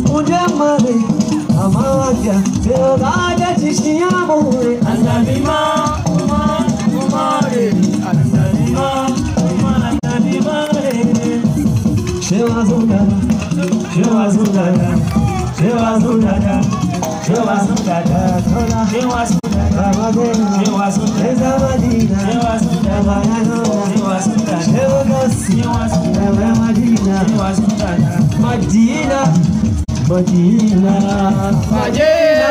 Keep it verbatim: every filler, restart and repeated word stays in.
Ujamare, Amadia, Teodada Tishiamore, Andalima, Uma, Umare, Andalima, Uma, Andalima. Shewazundada, Shewazundada, Shewazundada, Shewazundada, Shewazundada, Shewazundada, Zamadina, Shewazundada, Shewazundada, Madina, Madina, Madina, Madina.